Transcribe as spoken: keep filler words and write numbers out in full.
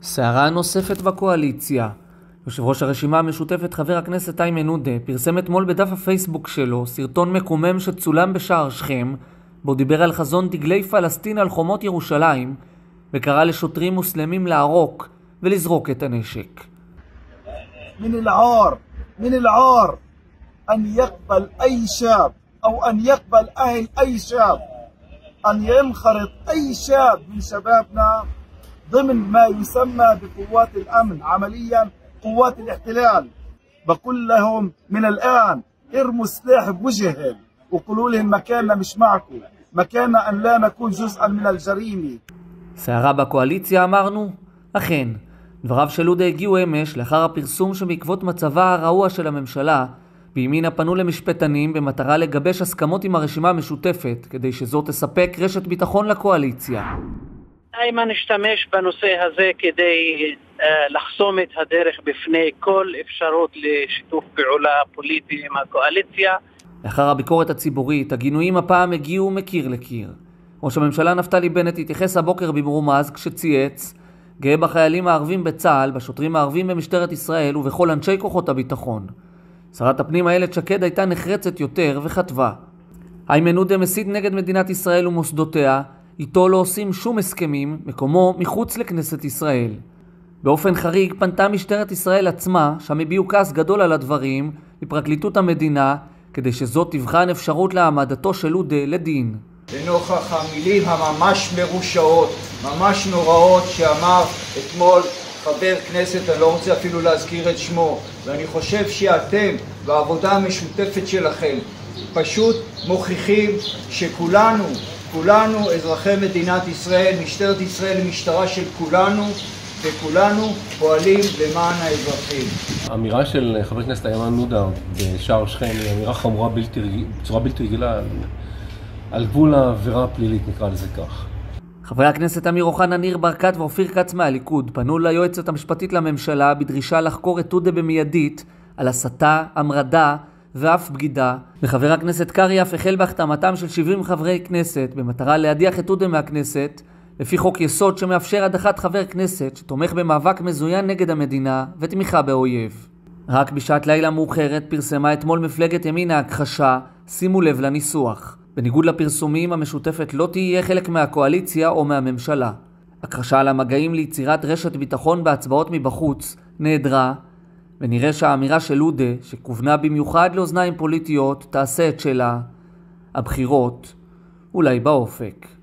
סערה נוספת בקואליציה. יושב ראש הרשימה המשותפת חבר הכנסת איימן עודה פרסם אתמול בדף הפייסבוק שלו סרטון מקומם שצולם בשער שכם, בו דיבר על חזון דגלי פלסטין על חומות ירושלים, וקרא לשוטרים מוסלמים לערוק ולזרוק את הנשק. من العار من العار أن يقبل أي شاب أو أن يقبل أهل أي شاب أن ينخرط أي شاب من شبابنا ضمن ما يسمى بقوات الأمن، عمليا قوات الاحتلال. بقول لهم من الآن ارموا السلاح بوجههم وقولوا لهم مكاننا مش معكم، مكاننا أن لا نكون جزءا من الجريمة. סערה בקואליציה אמרנו? אכן, דבריו של עודה הגיעו אמש לאחר הפרסום שבעקבות מצבה הרעוע של הממשלה, בימינה פנו למשפטנים במטרה לגבש הסכמות עם הרשימה המשותפת, כדי שזו תספק רשת ביטחון לקואליציה. איימן השתמש בנושא הזה כדי uh, לחסום את הדרך בפני כל אפשרות לשיתוף פעולה פוליטי עם הקואליציה. לאחר הביקורת הציבורית, הגינויים הפעם הגיעו מקיר לקיר. ראש הממשלה נפתלי בנט התייחס הבוקר במרומז כשצייץ, גאה בחיילים הערבים בצה"ל, בשוטרים הערבים במשטרת ישראל ובכל אנשי כוחות הביטחון. שרת הפנים איילת שקד הייתה נחרצת יותר וכתבה: איימן עודה מסית נגד מדינת ישראל ומוסדותיה, איתו לא עושים שום הסכמים, מקומו מחוץ לכנסת ישראל. באופן חריג פנתה משטרת ישראל עצמה, שם הביעו כעס גדול על הדברים, לפרקליטות המדינה, כדי שזאת תבחן אפשרות להעמדתו של עודה לדין. לנוכח המילים הממש מרושעות, ממש נוראות שאמר אתמול חבר כנסת, אני לא רוצה אפילו להזכיר את שמו, ואני חושב שאתם בעבודה המשותפת שלכם פשוט מוכיחים שכולנו, כולנו אזרחי מדינת ישראל, משטרת ישראל היא משטרה של כולנו, וכולנו פועלים למען האזרחים. האמירה של חבר הכנסת איימן עודה בשער שכם היא אמירה חמורה בלתי, בצורה בלתי רגילה, על גבול העבירה הפלילית, נקרא לזה כך. חברי הכנסת אמיר אוחנה, ניר ברקת ואופיר כץ מהליכוד פנו ליועצת המשפטית לממשלה בדרישה לחקור את עודה במיידית על הסתה, המרדה ואף בגידה, וחבר הכנסת קרי אף החל בהחתמתם של שבעים חברי כנסת במטרה להדיח את עודה מהכנסת, לפי חוק יסוד שמאפשר הדחת חבר כנסת שתומך במאבק מזוין נגד המדינה ותמיכה באויב. רק בשעת לילה מאוחרת פרסמה אתמול מפלגת ימינה הכחשה, שימו לב לניסוח. בניגוד לפרסומים, המשותפת לא תהיה חלק מהקואליציה או מהממשלה. הכחשה על המגעים ליצירת רשת ביטחון בהצבעות מבחוץ נהדרה, ונראה שהאמירה של עודה, שכוונה במיוחד לאוזניים פוליטיות, תעשה את שלה. הבחירות אולי באופק.